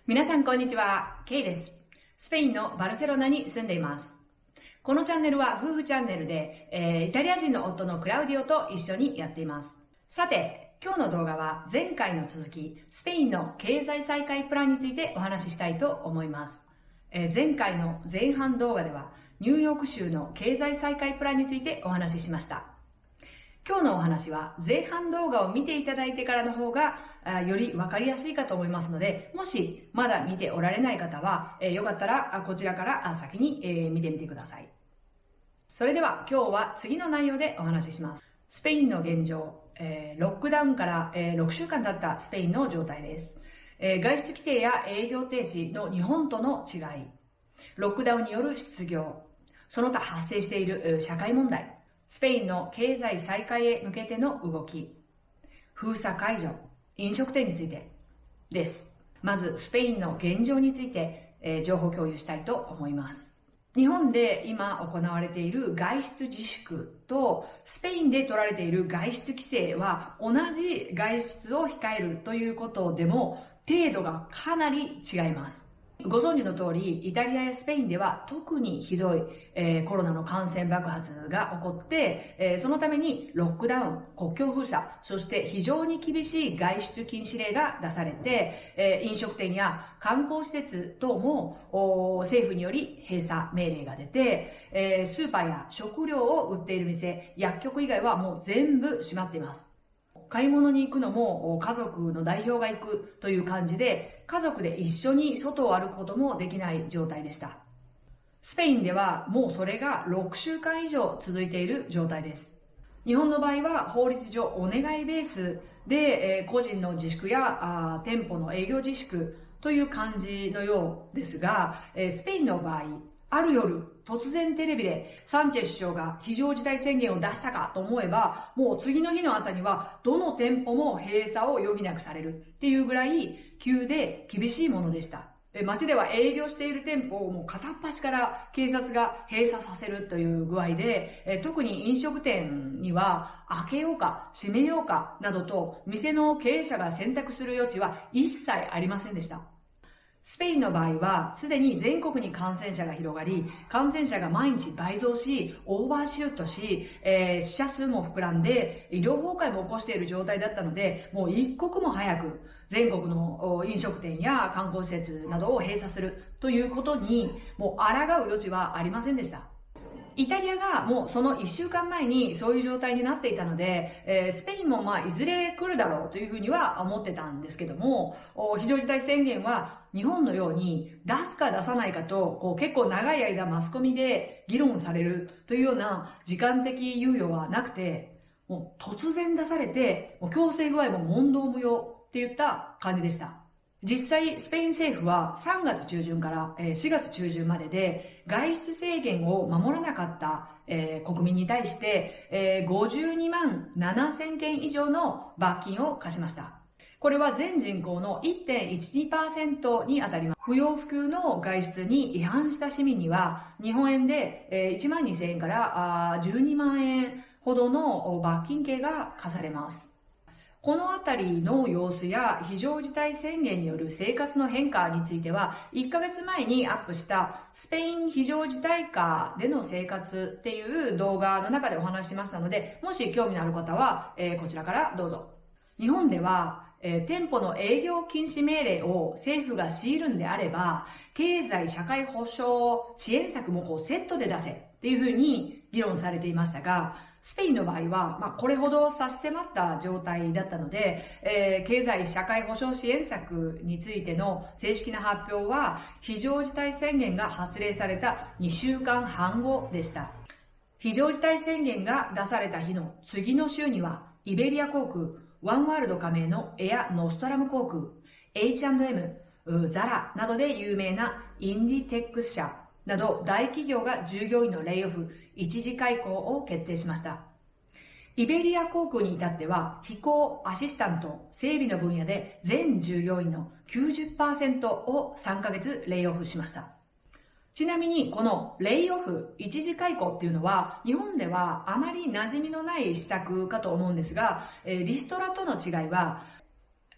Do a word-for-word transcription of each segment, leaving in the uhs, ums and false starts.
皆さんこんにちは、ケイです。スペインのバルセロナに住んでいます。このチャンネルは夫婦チャンネルで、えー、イタリア人の夫のクラウディオと一緒にやっています。さて、今日の動画は前回の続き、スペインの経済再開プランについてお話ししたいと思います。えー、前回の前半動画では、ニューヨーク州の経済再開プランについてお話ししました。今日のお話は前半動画を見ていただいてからの方がよりわかりやすいかと思いますので、もしまだ見ておられない方は、えー、よかったらこちらから先に、えー、見てみてください。それでは今日は次の内容でお話しします。スペインの現状、えー、ロックダウンから、えー、ろくしゅうかん経ったスペインの状態です。えー、外出規制や営業停止の日本との違い、ロックダウンによる失業、その他発生している社会問題、スペインの経済再開へ向けての動き、封鎖解除、飲食店についてです。まず、スペインの現状について、えー、情報共有したいと思います。日本で今行われている外出自粛と、スペインで取られている外出規制は、同じ外出を控えるということでも、程度がかなり違います。ご存知の通り、イタリアやスペインでは特にひどい、えー、コロナの感染爆発が起こって、えー、そのためにロックダウン、国境封鎖、そして非常に厳しい外出禁止令が出されて、えー、飲食店や観光施設等も政府により閉鎖命令が出て、えー、スーパーや食料を売っている店、薬局以外はもう全部閉まっています。買い物に行くのも家族の代表が行くという感じで、家族で一緒に外を歩くこともできない状態でした。スペインではもうそれがろくしゅうかん以上続いている状態です。日本の場合は法律上お願いベースで、えー、個人の自粛やあ店舗の営業自粛という感じのようですが、えー、スペインの場合、ある夜、突然テレビでサンチェス首相が非常事態宣言を出したかと思えば、もう次の日の朝にはどの店舗も閉鎖を余儀なくされるっていうぐらい急で厳しいものでした。街では営業している店舗をもう片っ端から警察が閉鎖させるという具合で、特に飲食店には開けようか閉めようかなどと店の経営者が選択する余地は一切ありませんでした。スペインの場合は、すでに全国に感染者が広がり、感染者が毎日倍増し、オーバーシュートし、えー、死者数も膨らんで、医療崩壊も起こしている状態だったので、もう一刻も早く、全国の飲食店や観光施設などを閉鎖するということに、もう抗う余地はありませんでした。イタリアがもうそのいっしゅうかんまえにそういう状態になっていたので、えー、スペインもまあいずれ来るだろうというふうには思ってたんですけども、非常事態宣言は日本のように出すか出さないかとこう結構長い間マスコミで議論されるというような時間的猶予はなくて、もう突然出されて、もう強制具合も問答無用って言った感じでした。実際、スペイン政府はさんがつ中旬からしがつ中旬までで外出制限を守らなかった国民に対してごじゅうにまんななせんけん以上の罰金を課しました。これは全人口の いってんいちにパーセント に当たります。不要不急の外出に違反した市民には日本円でいちまんにせんえんからじゅうにまんえんほどの罰金刑が課されます。このあたりの様子や非常事態宣言による生活の変化については、いっかげつまえにアップしたスペイン非常事態下での生活っていう動画の中でお話ししましたので、もし興味のある方は、えー、こちらからどうぞ。日本では、えー、店舗の営業禁止命令を政府が強いるんであれば、経済社会保障支援策もこうセットで出せっていうふうに議論されていましたが、スペインの場合は、まあ、これほど差し迫った状態だったので、えー、経済社会保障支援策についての正式な発表は、非常事態宣言が発令されたにしゅうかんはんごでした。非常事態宣言が出された日の次の週には、イベリア航空、ワンワールド加盟のエア・ノストラム航空、エイチアンドエム、ザラなどで有名なインディテックス社など大企業が従業員のレイオフ、一時解雇を決定しました。イベリア航空に至っては飛行アシスタント、整備の分野で全従業員の きゅうじゅっパーセント をさんかげつレイオフしました。ちなみにこのレイオフ、一時解雇っていうのは日本ではあまり馴染みのない施策かと思うんですが、リストラとの違いは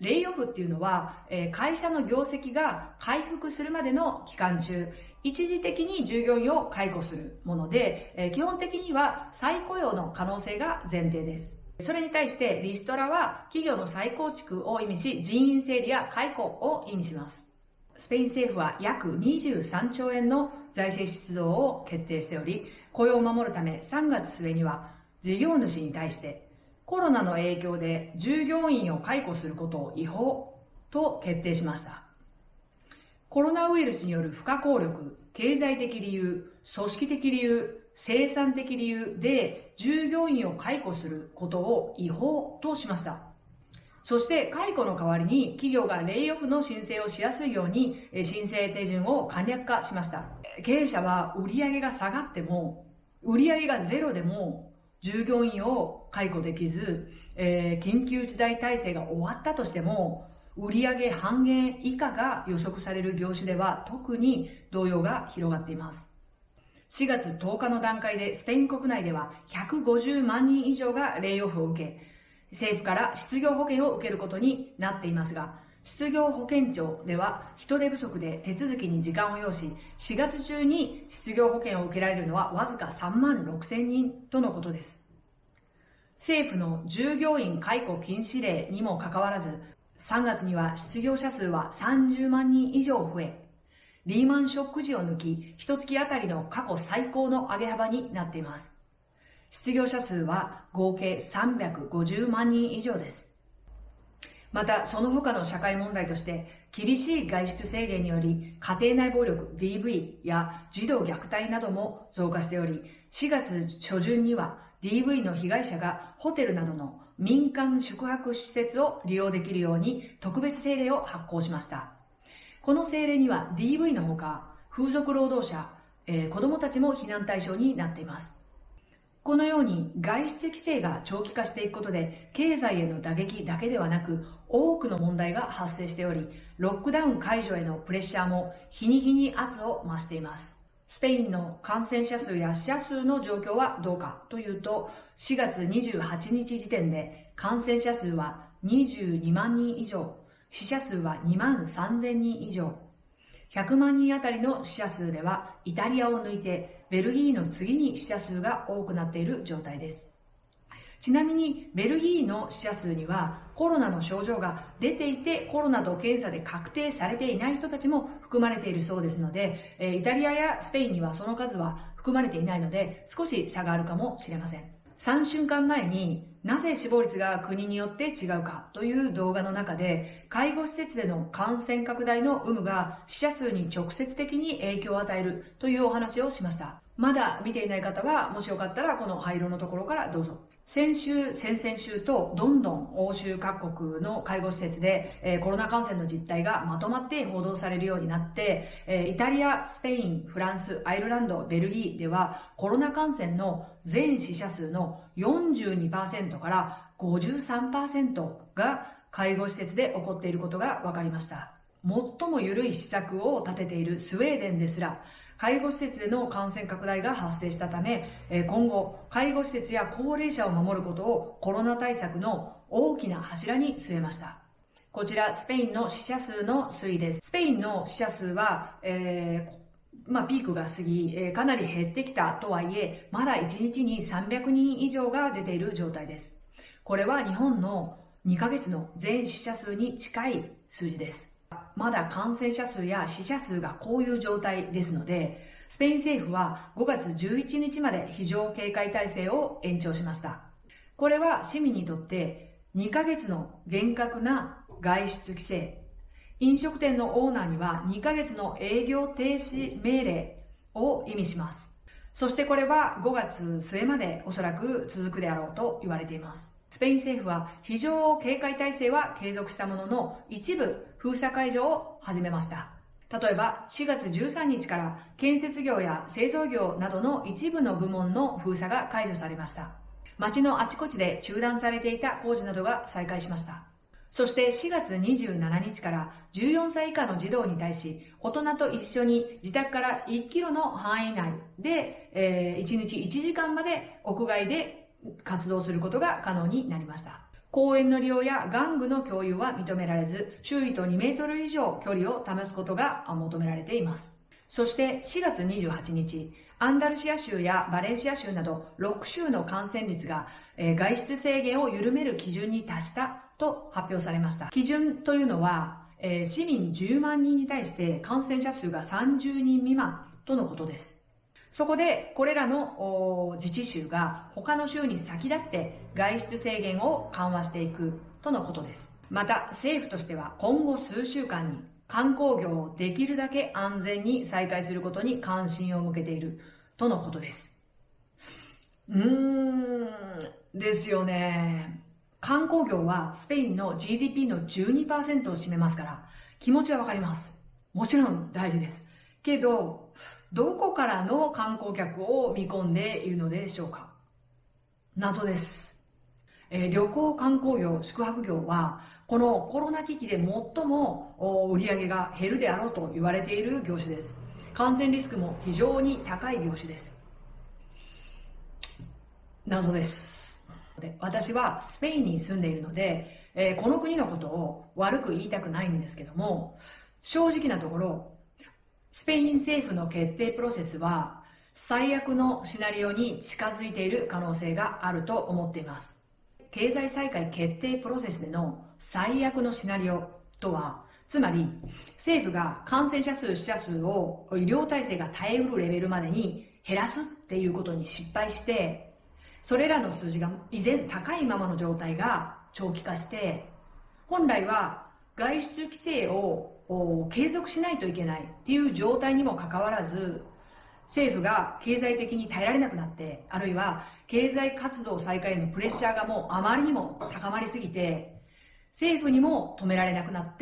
レイオフっていうのは、えー、会社の業績が回復するまでの期間中、一時的に従業員を解雇するもので、えー、基本的には再雇用の可能性が前提です。それに対してリストラは企業の再構築を意味し、人員整理や解雇を意味します。スペイン政府は約にじゅうさんちょうえんの財政出動を決定しており、雇用を守るためさんがつ末には事業主に対してコロナの影響で従業員を解雇することを違法と決定しました。コロナウイルスによる不可抗力、経済的理由、組織的理由、生産的理由で従業員を解雇することを違法としました。そして解雇の代わりに企業がレイオフの申請をしやすいように申請手順を簡略化しました。経営者は売上が下がっても、売上がゼロでも従業員を解雇できず、えー、緊急事態体制が終わったとしても、売上半減以下が予測される業種では特に動揺が広がっています。しがつとおかの段階でスペイン国内ではひゃくごじゅうまんにん以上がレイオフを受け、政府から失業保険を受けることになっていますが、失業保険庁では人手不足で手続きに時間を要し、しがつ中に失業保険を受けられるのはわずかさんまんろくせんにんとのことです。政府の従業員解雇禁止令にもかかわらず、さんがつには失業者数はさんじゅうまんにん以上増え、リーマンショック時を抜き、いちがつあたりの過去最高の上げ幅になっています。失業者数は合計さんびゃくごじゅうまんにん以上です。また、その他の社会問題として、厳しい外出制限により、家庭内暴力 ディーブイ や児童虐待なども増加しており、しがつちょじゅんには ディーブイ の被害者がホテルなどの民間宿泊施設を利用できるように特別政令を発行しました。この政令には ディーブイ のほか、風俗労働者、えー、子供たちも非難対象になっています。このように外出規制が長期化していくことで、経済への打撃だけではなく、多くの問題が発生しており、ロックダウン解除へのプレッシャーも日に日に圧を増しています。スペインの感染者数や死者数の状況はどうかというと、しがつにじゅうはちにち時点で感染者数はにじゅうにまんにん以上、死者数はにまんさんぜんにん以上。ひゃくまんにんあたりの死者数では、イタリアを抜いてベルギーの次に死者数が多くなっている状態です。ちなみにベルギーの死者数にはコロナの症状が出ていてコロナと検査で確定されていない人たちも含まれているそうですので、イタリアやスペインにはその数は含まれていないので少し差があるかもしれません。さんしゅうかんまえになぜ死亡率が国によって違うかという動画の中で、介護施設での感染拡大の有無が死者数に直接的に影響を与えるというお話をしました。まだ見ていない方はもしよかったらこの灰色のところからどうぞ。先週、先々週とどんどん欧州各国の介護施設で、えー、コロナ感染の実態がまとまって報道されるようになって、えー、イタリア、スペイン、フランス、アイルランド、ベルギーではコロナ感染の全死者数の よんじゅうにパーセント から ごじゅうさんパーセント が介護施設で起こっていることが分かりました。最も緩い施策を立てているスウェーデンですら、介護施設での感染拡大が発生したため、今後、介護施設や高齢者を守ることをコロナ対策の大きな柱に据えました。こちら、スペインの死者数の推移です。スペインの死者数は、えーまあ、ピークが過ぎ、えー、かなり減ってきたとはいえ、まだいちにちにさんびゃくにん以上が出ている状態です。これは日本のにかげつの全死者数に近い数字です。まだ感染者数や死者数がこういう状態ですので、スペイン政府はごがつじゅういちにちまで非常警戒態勢を延長しました。これは市民にとってにかげつの厳格な外出規制、飲食店のオーナーにはにかげつの営業停止命令を意味します。そしてこれはごがつすえまでおそらく続くであろうと言われています。スペイン政府は非常警戒態勢は継続したものの、一部封鎖解除を始めました。例えばしがつじゅうさんにちから建設業や製造業などの一部の部門の封鎖が解除されました。街のあちこちで中断されていた工事などが再開しました。そしてしがつにじゅうしちにちからじゅうよんさい以下の児童に対し、大人と一緒に自宅からいちキロの範囲内で、えー、いちにちいちじかんまで屋外で活動することが可能になりました。 公園の利用や玩具の共有は認められず、周囲とにメートル以上距離を保つことが求められています。そしてしがつにじゅうはちにち、アンダルシア州やバレンシア州などろく州の感染率が外出制限を緩める基準に達したと発表されました。基準というのは、市民じゅうまんにんに対して感染者数がさんじゅうにん未満とのことです。そこでこれらの自治州が他の州に先立って外出制限を緩和していくとのことです。また政府としては今後数週間に観光業をできるだけ安全に再開することに関心を向けているとのことです。うーん、ですよね。観光業はスペインの ジーディーピー の じゅうにパーセント を占めますから気持ちはわかります。もちろん大事です。けど、どこからの観光客を見込んでいるのでしょうか。謎です。えー、旅行観光業、宿泊業はこのコロナ危機で最も売り上げが減るであろうと言われている業種です。感染リスクも非常に高い業種です。謎です。私はスペインに住んでいるので、えー、この国のことを悪く言いたくないんですけども、正直なところ、スペイン政府の決定プロセスは最悪のシナリオに近づいている可能性があると思っています。経済再開決定プロセスでの最悪のシナリオとは、つまり政府が感染者数、死者数を医療体制が耐えうるレベルまでに減らすっていうことに失敗して、それらの数字が依然高いままの状態が長期化して、本来は外出規制を継続しないといけないっていう状態にもかかわらず、政府が経済的に耐えられなくなって、あるいは経済活動再開へのプレッシャーがもうあまりにも高まりすぎて、政府にも止められなくなって、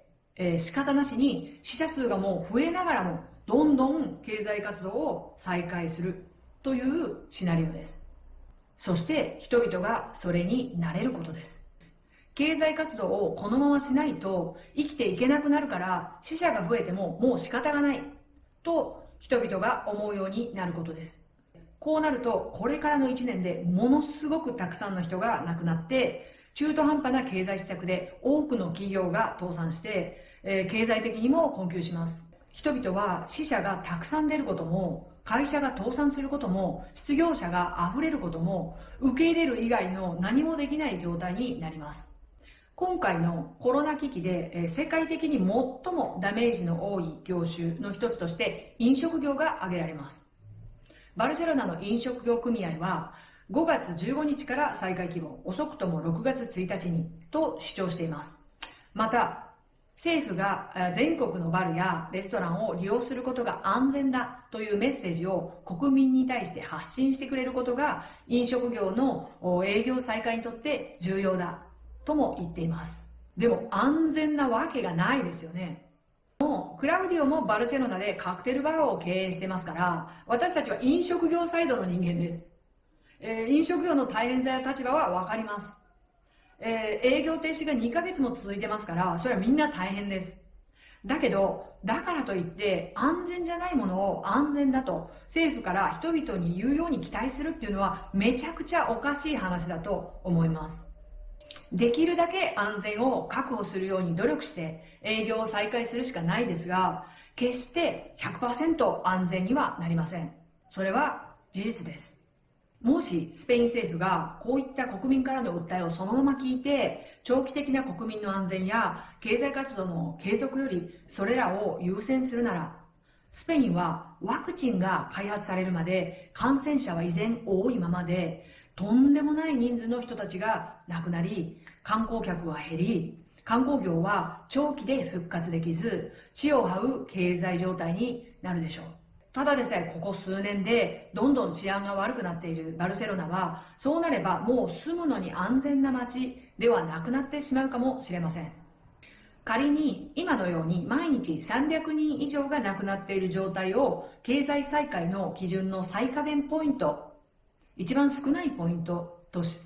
えー、仕方なしに死者数がもう増えながらもどんどん経済活動を再開するというシナリオです。そして人々がそれに慣れることです。経済活動をこのまましないと生きていけなくなるから死者が増えてももう仕方がないと人々が思うようになることです。こうなるとこれからのいちねんでものすごくたくさんの人が亡くなって、中途半端な経済施策で多くの企業が倒産して、えー、経済的にも困窮します。人々は死者がたくさん出ることも、会社が倒産することも、失業者が溢れることも受け入れる以外の何もできない状態になります。今回のコロナ危機で世界的に最もダメージの多い業種の一つとして飲食業が挙げられます。バルセロナの飲食業組合はごがつじゅうごにちから再開希望、遅くともろくがつついたちにと主張しています。また政府が全国のバルやレストランを利用することが安全だというメッセージを国民に対して発信してくれることが飲食業の営業再開にとって重要だとも言っています。でも安全なわけがないですよね。もうクラウディオもバルセロナでカクテルバーを経営してますから、私たちは飲食業サイドの人間です。えー、飲食業の大変さや立場はわかります。えー、営業停止がにかげつも続いてますから、それはみんな大変です。だけど、だからといって安全じゃないものを安全だと政府から人々に言うように期待するっていうのはめちゃくちゃおかしい話だと思います。できるだけ安全を確保するように努力して営業を再開するしかないですが、決して ひゃくパーセント 安全にはなりません。それは事実です。もしスペイン政府がこういった国民からの訴えをそのまま聞いて、長期的な国民の安全や経済活動の継続よりそれらを優先するなら、スペインはワクチンが開発されるまで感染者は依然多いままで、とんでもない人数の人たちが亡くなり、観光客は減り、観光業は長期で復活できず、地を這う経済状態になるでしょう。ただでさえここ数年でどんどん治安が悪くなっているバルセロナは、そうなればもう住むのに安全な街ではなくなってしまうかもしれません。仮に今のように毎日さんびゃくにん以上が亡くなっている状態を経済再開の基準の最下限ポイント、一番少ないポイントとして、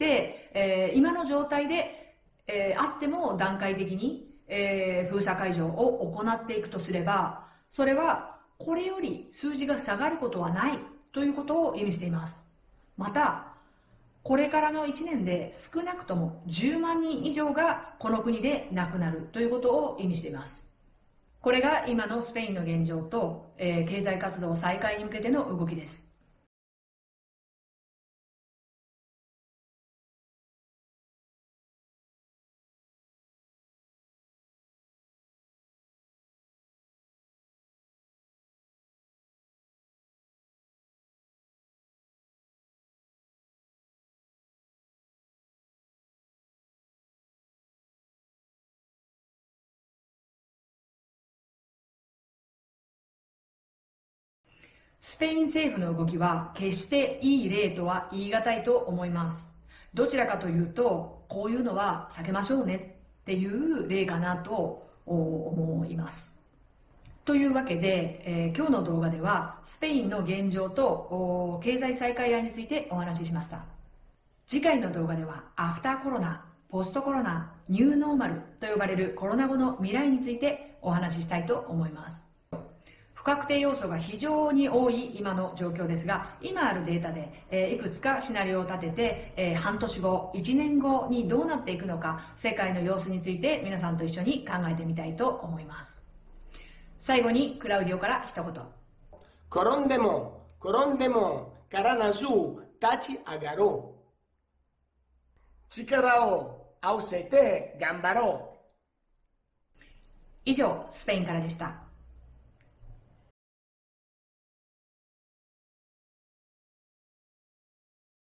えー、今の状態で、えー、あっても段階的に、えー、封鎖解除を行っていくとすれば、それはこれより数字が下がることはないということを意味しています。また、 これからのいちねんで少なくともじゅうまんにん以上がこの国で亡くなるということを意味しています。これが今のスペインの現状と、えー、経済活動再開に向けての動きです。スペイン政府の動きは決していい例とは言い難いと思います。どちらかというと、こういうのは避けましょうねっていう例かなと思います。というわけで、えー、今日の動画ではスペインの現状と経済再開案についてお話ししました。次回の動画ではアフターコロナ、ポストコロナ、ニューノーマルと呼ばれるコロナ後の未来についてお話ししたいと思います。不確定要素が非常に多い今の状況ですが、今あるデータで、えー、いくつかシナリオを立てて、えー、半年後、いちねんごにどうなっていくのか、世界の様子について皆さんと一緒に考えてみたいと思います。最後にクラウディオから一言。 転んでも、転んでも、からなす、立ち上がろう。力を合わせて頑張ろう。 以上、スペインからでした。